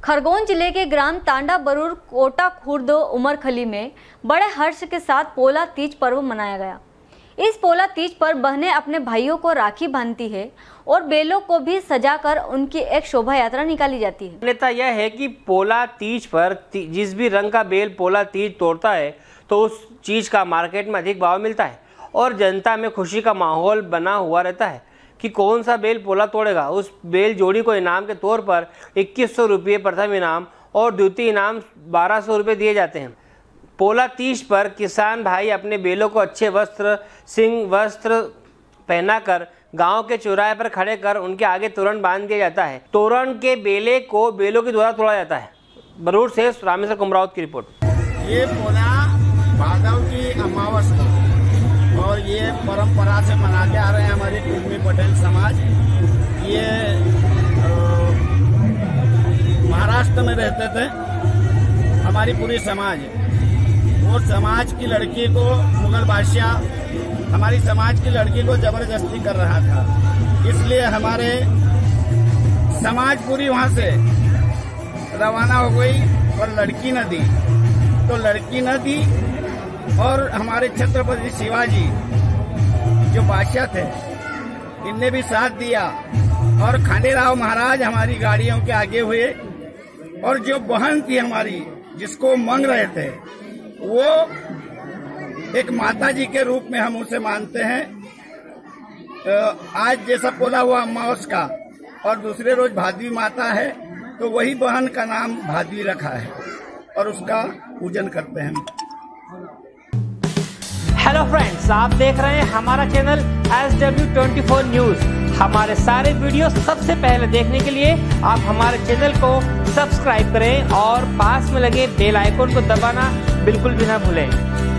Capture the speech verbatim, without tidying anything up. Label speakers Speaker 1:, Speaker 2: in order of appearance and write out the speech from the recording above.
Speaker 1: खरगोन जिले के ग्राम तांडा बरूर कोटा खुर्द उमरखली में बड़े हर्ष के साथ पोला तीज पर्व मनाया गया। इस पोला तीज पर बहनें अपने भाइयों को राखी बांधती है और बेलों को भी सजाकर उनकी एक शोभा यात्रा निकाली जाती है।
Speaker 2: मान्यता यह है कि पोला तीज पर जिस भी रंग का बेल पोला तीज तोड़ता है तो उस चीज़ का मार्केट में अधिक भाव मिलता है और जनता में खुशी का माहौल बना हुआ रहता है कि कौन सा बेल पोला तोड़ेगा। उस बेल जोड़ी को इनाम के तौर पर इक्कीस सौ रुपये प्रथम इनाम और द्वितीय इनाम बारह सौ रुपये दिए जाते हैं। पोला तीज पर किसान भाई अपने बेलों को अच्छे वस्त्र सिंह वस्त्र पहनाकर गांव के चौराहे पर खड़े कर उनके आगे तोरण बांध दिया जाता है। तोरण के बेले को बेलों के द्वारा तोड़ा जाता है। बरूर से रामेश्वर कुमरावत की रिपोर्ट।
Speaker 3: ये पोला भादव की अमावस को और ये परंपरा से मनाते आ रहे हैं हमारे कुर्मी पटेल समाज। ये महाराष्ट्र में रहते थे हमारी पूरी समाज। वो समाज की लड़की को मुगल बादशाह हमारी समाज की लड़की को जबरदस्ती कर रहा था, इसलिए हमारे समाज पूरी वहां से रवाना हो गई और लड़की न दी। तो लड़की न दी और हमारे छत्रपति शिवाजी जो बादशाह थे इनने भी साथ दिया और खांडेराव महाराज हमारी गाड़ियों के आगे हुए और जो बहन थी हमारी जिसको मांग रहे थे वो एक माता जी के रूप में हम उसे मानते हैं। आज जैसा पोला हुआ अमावस का और दूसरे रोज भादवी माता है तो वही बहन का नाम भादवी रखा है और उसका पूजन करते हैं।
Speaker 2: हेलो फ्रेंड्स, आप देख रहे हैं हमारा channel S W twenty four news. हमारे सारे वीडियो सबसे पहले देखने के लिए आप हमारे चैनल को सब्सक्राइब करें और पास में लगे बेल आइकन को दबाना बिल्कुल भी ना भूलें।